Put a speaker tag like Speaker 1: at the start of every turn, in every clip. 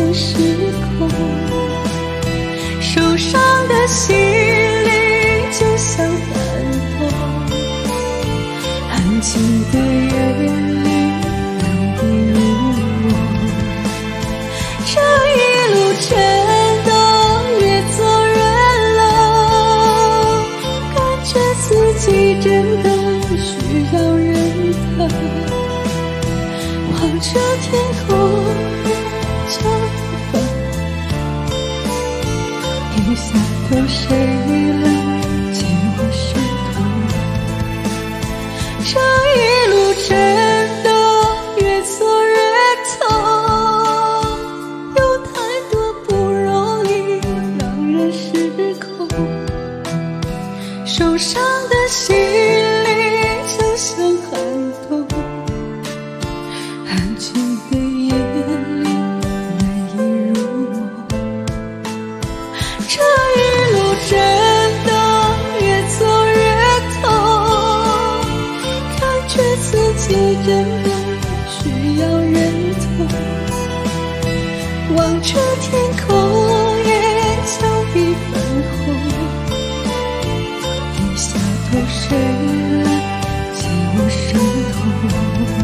Speaker 1: 的时空，受伤的心灵就像寒冬，安静的夜里难以入梦。这一路真的越走越冷，感觉自己真的需要人疼。望着天空就分，雨下头谁来接我手头？这一路真的越走越痛，有太多不容易让人失控，受伤的心灵就像寒冬，安静的夜里难以入梦。这一路真的越走越痛，感觉自己真的需要人疼。望着天空也像一粉红，雨下头谁来接我手头？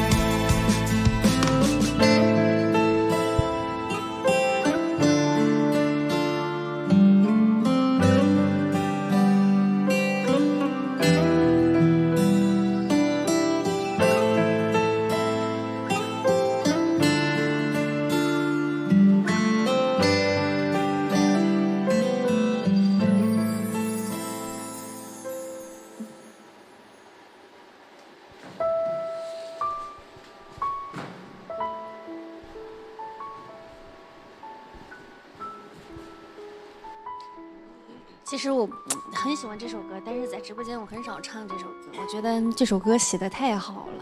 Speaker 2: 其实我很喜欢这首歌，但是在直播间我很少唱这首歌。我觉得这首歌写的太好了。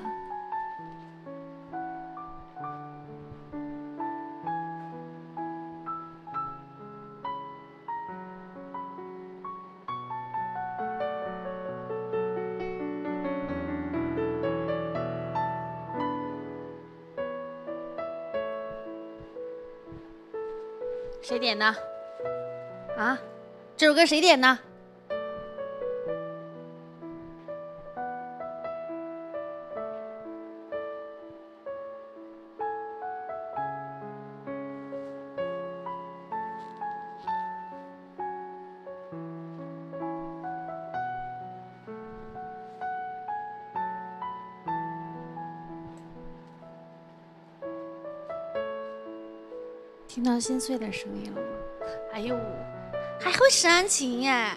Speaker 2: 谁点的？啊？这首歌谁点的？听到心碎的声音了吗？哎呦！还会煽情耶！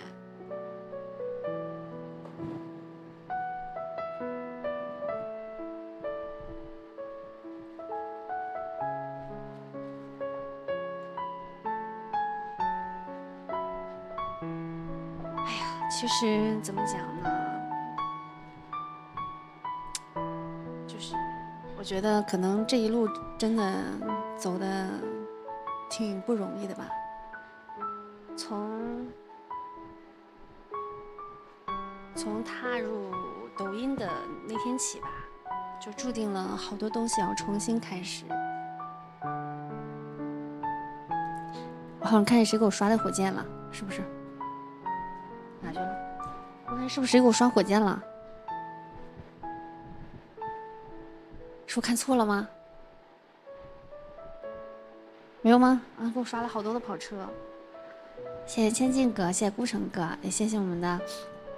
Speaker 2: 哎呀，其实怎么讲呢？就是我觉得可能这一路真的走的挺不容易的吧。从踏入抖音的那天起吧，就注定了好多东西要重新开始。我好像看见谁给我刷的火箭了，是不是？哪去了？我看是不是谁给我刷火箭了？是我看错了吗？没有吗？啊，给我刷了好多的跑车。谢谢千进哥，谢谢孤城哥，也谢谢我们的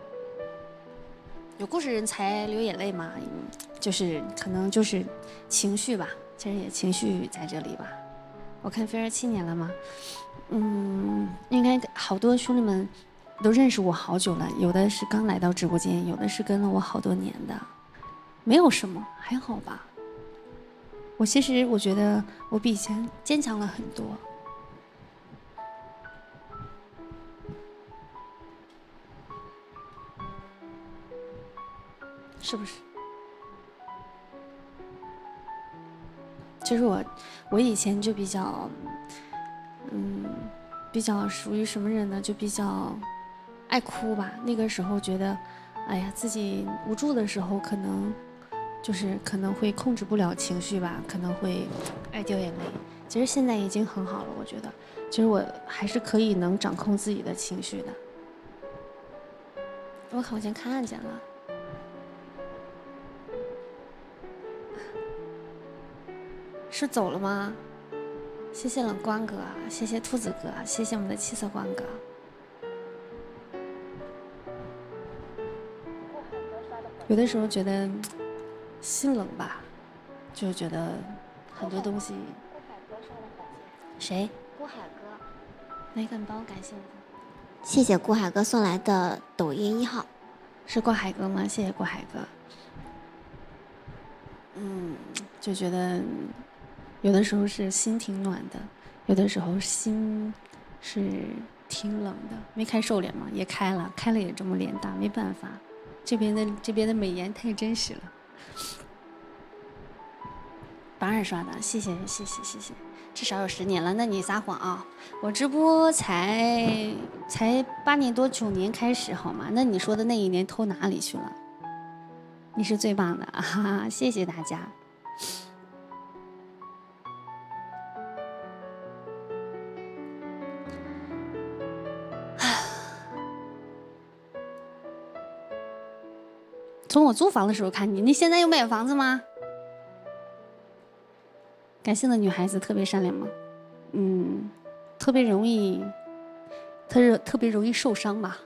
Speaker 2: 有故事人才流眼泪嘛，就是可能就是情绪吧，其实也情绪在这里吧。我看飞儿7年了吗？应该好多兄弟们都认识我好久了，有的是刚来到直播间，有的是跟了我好多年的，没有什么，还好吧。其实我觉得我比以前坚强了很多。是不是？其实我以前就比较，比较属于什么人呢？就比较爱哭吧。那个时候觉得，哎呀，自己无助的时候，可能就是可能会控制不了情绪吧，可能会爱掉眼泪。其实现在已经很好了，我觉得，其实我还是可以能掌控自己的情绪的。我好像看见了，是走了吗？谢谢冷光哥，谢谢兔子哥，谢谢我们的七色光哥。有的时候觉得心冷吧，就觉得很多东西。谁？
Speaker 3: 顾海哥。
Speaker 2: 哪个？你帮我感谢一下。
Speaker 3: 谢谢顾海哥送来的抖音1号。
Speaker 2: 是顾海哥吗？谢谢顾海哥。就觉得有的时候是心挺暖的，有的时候心是挺冷的。没开瘦脸吗？也开了，开了也这么脸大，没办法。这边的美颜太真实了。822刷的，谢谢，至少有10年了。那你撒谎啊？我直播才8年多9年开始好吗？那你说的那一年偷哪里去了？你是最棒的啊！哈哈，谢谢大家。从我租房的时候看你，你现在有买房子吗？感性的女孩子特别善良吗？特别容易受伤吧？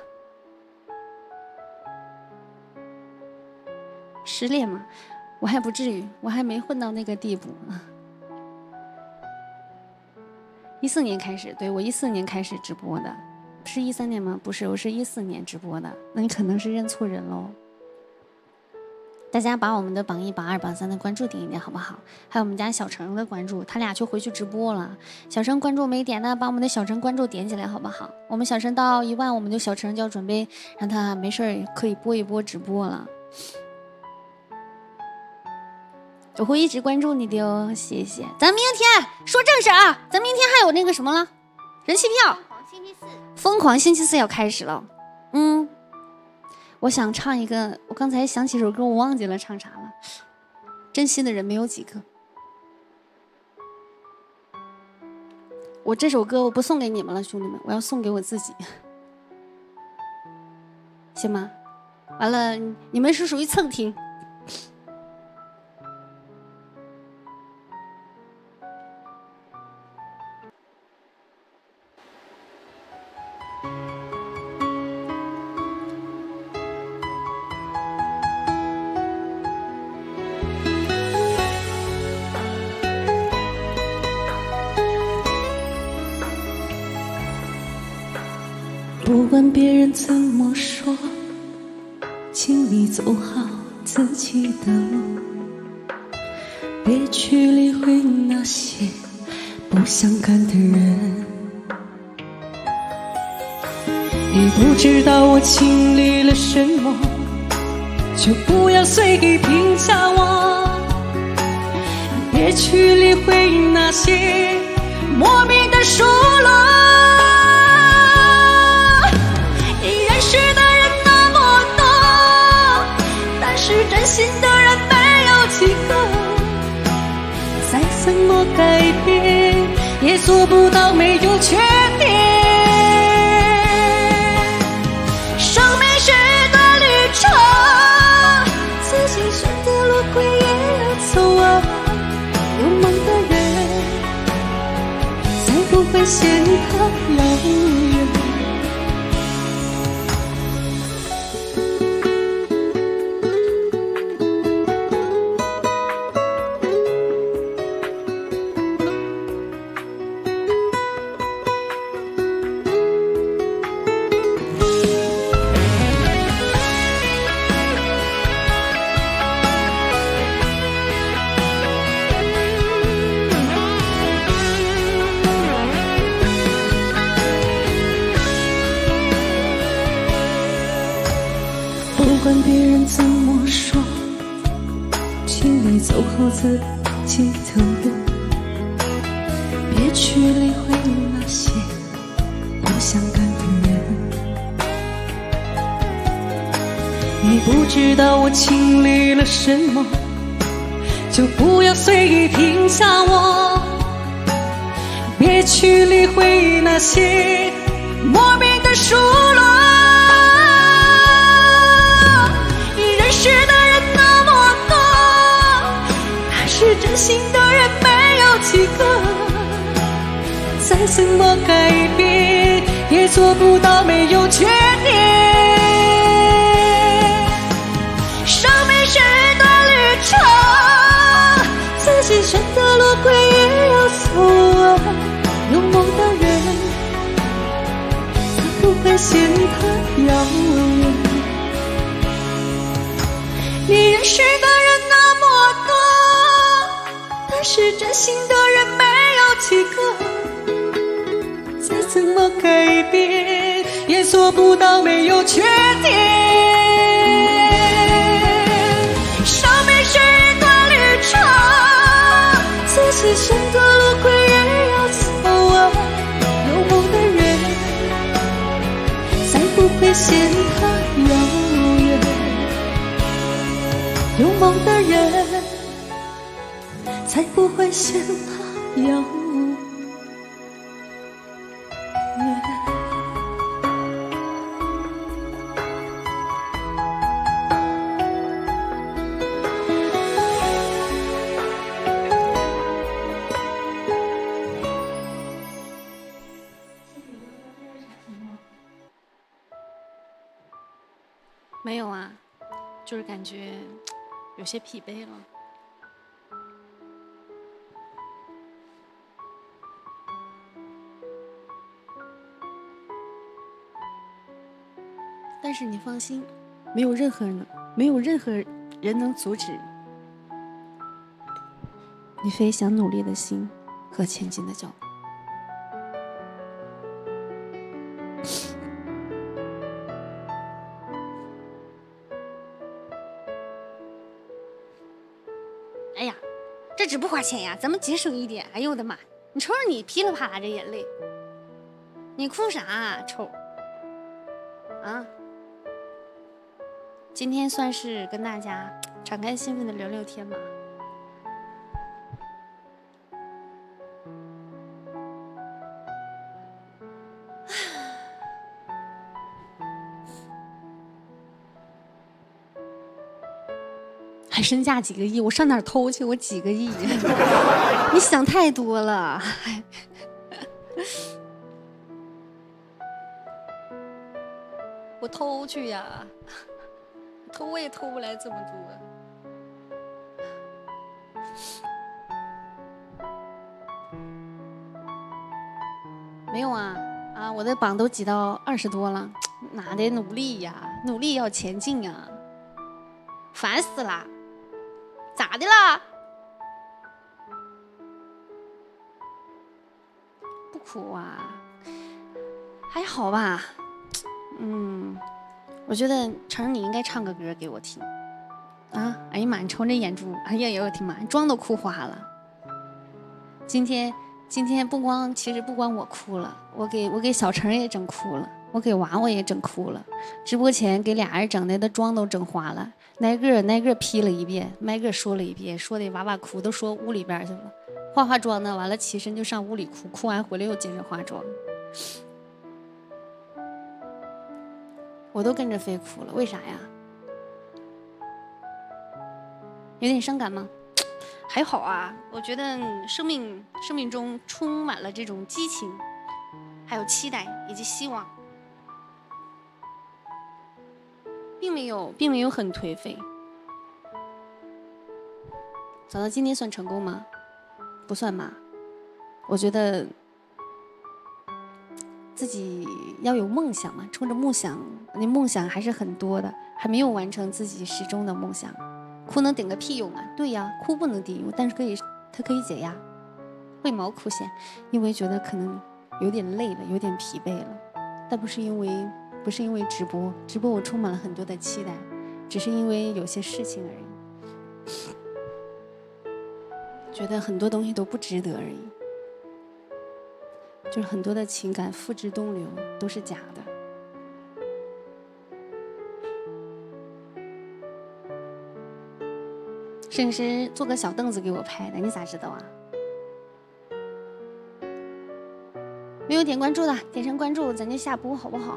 Speaker 2: 失恋吗？我还不至于，我还没混到那个地步啊。14年开始，对，我14年开始直播的，是13年吗？不是，我是14年直播的。那你可能是认错人喽。大家把我们的榜1、榜2、榜3的关注点一点好不好？还有我们家小程的关注，他俩就回去直播了。小程关注没点的，把我们的小程关注点起来好不好？我们小程到1万，我们的小程就要准备让他没事可以播一播直播了。我会一直关注你的哦，谢谢。咱明天说正事啊，咱明天还有那个什么了，人气票，疯狂星期四要开始了。我想唱一个，我刚才想起首歌，我忘记了唱啥了。真心的人没有几个。我这首歌我不送给你们了，兄弟们，我要送给我自己，行吗？完了，你们是属于蹭听。
Speaker 1: 不管别人怎么说，请你走好自己的路，别去理会那些不相干的人。你不知道我经历了什么，就不要随意评价我，别去理会那些莫名的疏落。是真心的人没有几个，再怎么改变也做不到没有缺点。生命是段旅程，自己选的路轨也要走啊。有梦的人才不会嫌它遥远。不管别人怎么说，请你走好自己的路，别去理会那些不相干的人。你不知道我经历了什么，就不要随意评价我，别去理会那些莫名的数落。认识的人那么多，但是真心的人没有几个，再怎么改变也做不到没有缺点。生命是一段旅程，自己选的路轨也要走完。有梦的人才不会嫌它遥远。你认识的人那么多，但是真心的人没有几个，再怎么改变也做不到没有缺点。生命是一段旅程，自己选的路轨也要走完。有梦的人才不会嫌它遥远，有梦的人才不会嫌它遥远。
Speaker 2: 没有啊，就是感觉有些疲惫了。但是你放心，没有任何人能阻止你飞翔努力的心和前进的脚步。哎呀，这纸不花钱呀，咱们节省一点。哎呦我的妈！你瞅瞅你噼里啪啦这眼泪，你哭啥啊？瞅啊！今天算是跟大家敞开心扉的聊聊天吧。还身价几个亿，我上哪儿偷去？我几个亿？你想太多了。我偷去呀，偷我也偷不来这么多。没有啊，我的榜都挤到20多了，哪得努力呀？努力要前进呀！烦死了！咋的啦？不哭啊？还好吧。我觉得晨你应该唱个歌给我听。啊！哎呀妈！你瞅这眼珠，哎呀我的妈，妆都哭花了。今天其实不光我哭了，我给小陈也整哭了，我给娃娃也整哭了。直播前给俩人整的妆都整花了。挨个批了一遍，挨个说了一遍，说的娃娃哭都说屋里边去了，化妆呢，完了起身就上屋里哭，哭完回来又接着化妆，我都跟着飞哭了，为啥呀？有点伤感吗？还好啊，我觉得生命中充满了这种激情，还有期待以及希望。并没有很颓废。走到今天算成功吗？不算吧。我觉得自己要有梦想嘛，冲着梦想，那梦想还是很多的，还没有完成自己始终的梦想。哭能顶个屁用啊？对呀，哭不能顶用，但是它可以解压。为毛哭先？因为觉得可能有点累了，有点疲惫了，但不是因为直播我充满了很多的期待，只是因为有些事情而已，觉得很多东西都不值得而已，就是很多的情感付之东流，都是假的。 摄影师做个小凳子给我拍的，你咋知道啊？没有点关注的，点上关注，咱就下播好不好？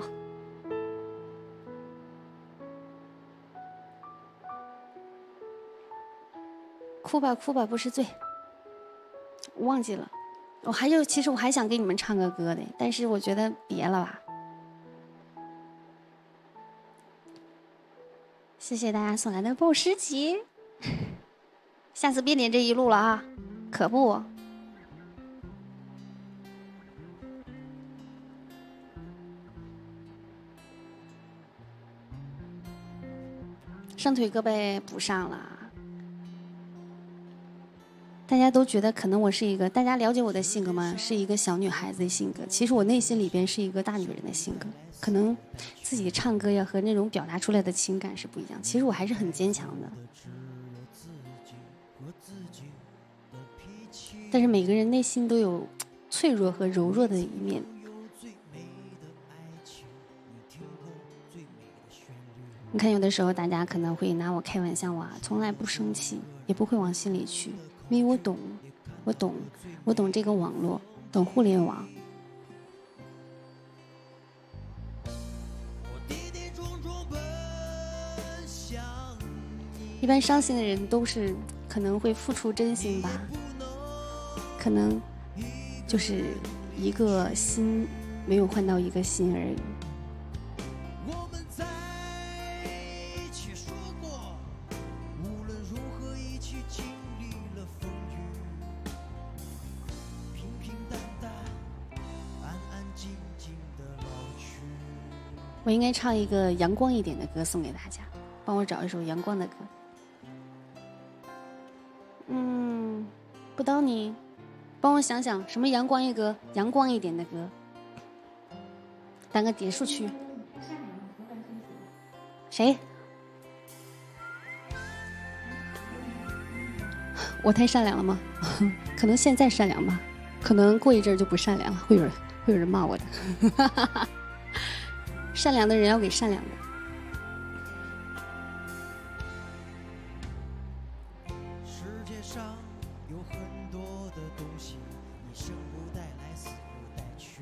Speaker 2: 哭吧哭吧不是罪，我忘记了。其实我还想给你们唱个歌的，但是我觉得别了吧。谢谢大家送来的报诗集，下次别点这一路了啊，可不。上腿胳膊补上了。大家都觉得可能我是一个，大家了解我的性格吗？是一个小女孩子的性格。其实我内心里边是一个大女人的性格，可能自己唱歌呀和那种表达出来的情感是不一样。其实我还是很坚强的，但是每个人内心都有脆弱和柔弱的一面。你看，有的时候大家可能会拿我开玩笑啊，从来不生气，也不会往心里去。因为我懂这个网络，懂互联网。一般伤心的人都是可能会付出真心吧，可能就是一个心没有换到一个心而已。我应该唱一个阳光一点的歌送给大家，帮我找一首阳光的歌。不到你，帮我想想什么阳光一点的歌，当个叠数区。谁？我太善良了吗？可能现在善良吧，可能过一阵就不善良了，会有人骂我的。善良的人要给善良的。世界上有很多的东西，你生不带来，死不带去。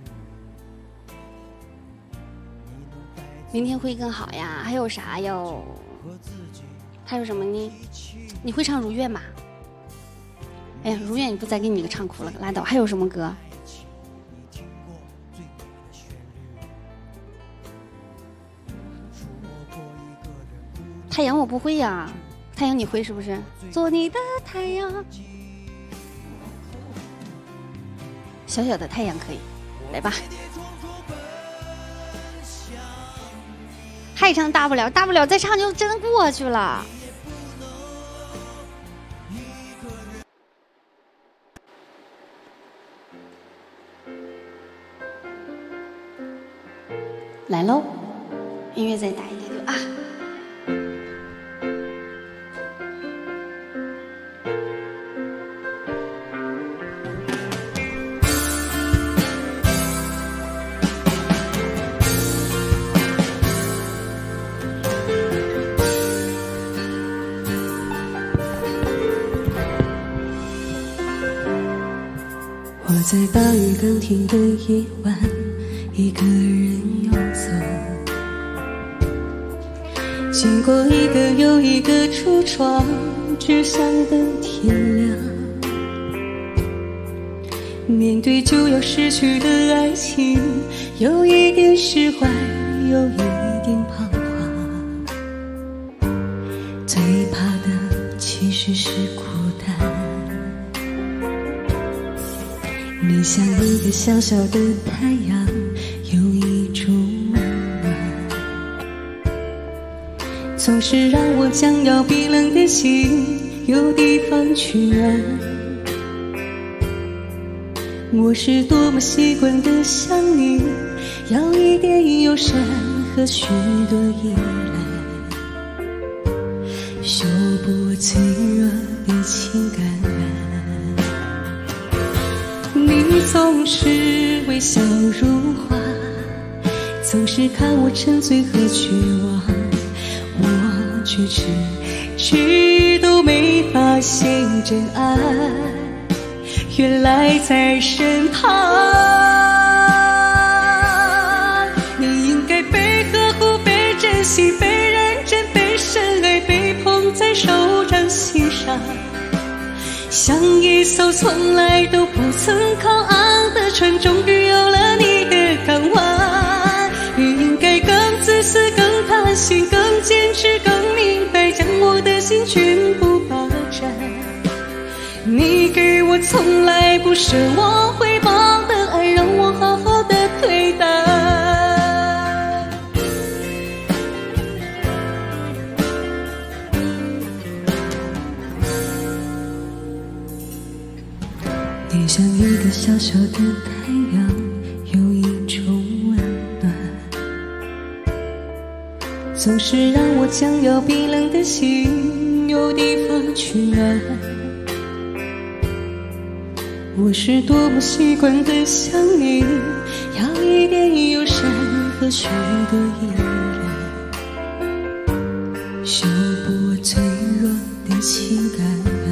Speaker 2: 明天会更好呀，还有啥哟？还有什么呢？你会唱《如愿》吗？哎呀，《如愿》也不再给你个唱哭了，拉倒。还有什么歌？太阳我不会呀，太阳你会是不是？做你的太阳，小小的太阳可以，来吧。还唱大不了，大不了再唱就真的过去了。来喽，音乐再大一点就啊。
Speaker 1: 我在大雨刚停的夜晚，一个人游走，经过一个又一个橱窗，只想等天亮。面对就要失去的爱情，有一点释怀，有一点彷徨。最怕的其实是孤单。你像一个小小的太阳，有一种温暖，总是让我将要冰冷的心有地方取暖。我是多么习惯的想你，要一点忧伤和许多依赖，修补脆弱的情感。你总是微笑如花，总是看我沉醉和绝望，我却只直都没发现真爱原来在身旁。你应该被呵护、被珍惜、被认真、被深爱、被捧在手掌心上，像一艘从来都不曾靠岸的船，终于有了你的港湾。你应该更自私、更贪心、更坚持、更明白，将我的心全部霸占。你给我从来不奢望回报的爱，让我好好的对待。你像一个小小的太阳，有一种温暖，总是让我将要冰冷的心有地方取暖。我是多么习惯的想你，要一点忧伤和许多依恋，修补我脆弱的情感。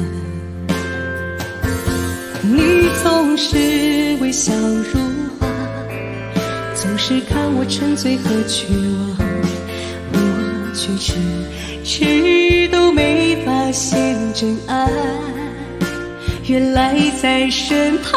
Speaker 1: 你总是微笑如花，总是看我沉醉和绝望，我却迟都没发现真爱原来在身旁。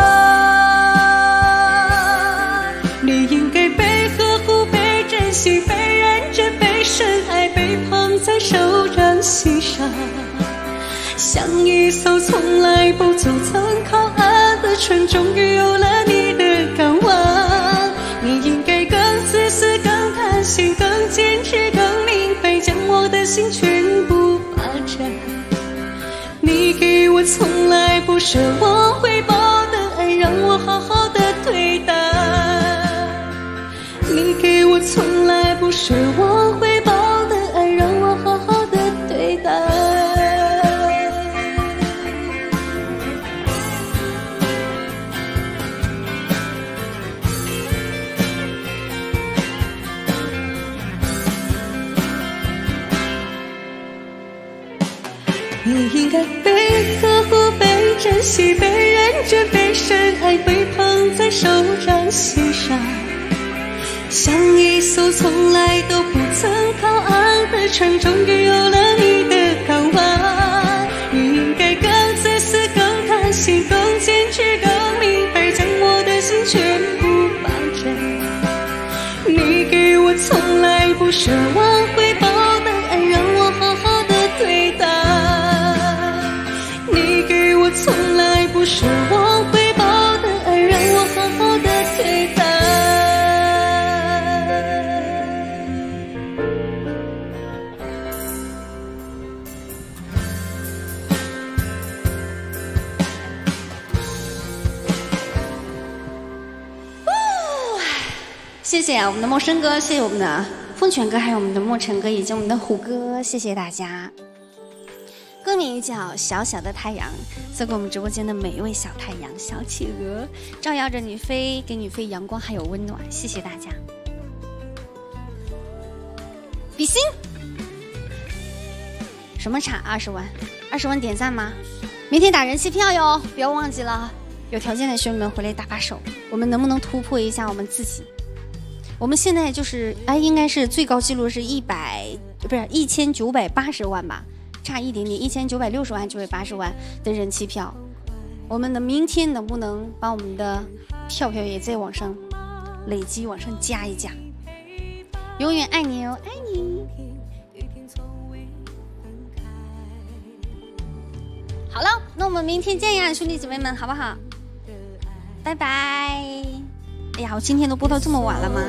Speaker 1: 你应该被呵护、被珍惜、被认真、被深爱、被捧在手掌心上，像一艘从来不曾靠岸的船，终于有了你的港湾。你应该更自私、更贪心、更坚持、更明白，将我的心全部霸占。你给我从来不奢望回报的爱，让我好好的对待。你给我从来不奢望回报的爱，让我好好的对待。你应该被呵护、被珍惜、被认真、被深爱、被捧在手掌心上，像一艘从来都不曾靠岸的船，终于有了你的港湾。你应该更自私、更贪心、更坚持、更明白，将我的心全部霸占。你给我从来不奢望回报的爱，让我好好的对待。你给我从来不奢望回报的爱，让我好好的对待。
Speaker 2: 谢谢我们的陌生哥，谢谢我们的风泉哥，还有我们的莫尘哥以及我们的虎哥，谢谢大家。歌名叫《小小的太阳》，送给我们直播间的每一位小太阳、小企鹅，照耀着你飞，给你飞阳光还有温暖，谢谢大家。比心，什么产20万？20万点赞吗？明天打人气票哟，不要忘记了。有条件的兄弟们回来打把手，我们能不能突破一下我们自己？我们现在就是应该是最高记录是1980万吧，差一点点，1960万980万的人气票。我们的明天能不能把我们的票也再往上累积，往上加一加？永远爱你哦，爱你。好了，那我们明天见呀，兄弟姐妹们，好不好？拜拜。哎呀，我今天都播到这么晚了吗？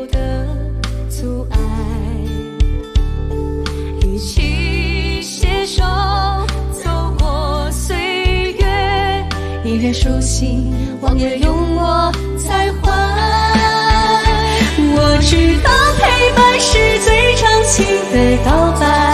Speaker 1: 一起携手走过岁月，依然熟悉往日用我才还。我知道陪伴是最长情的告白。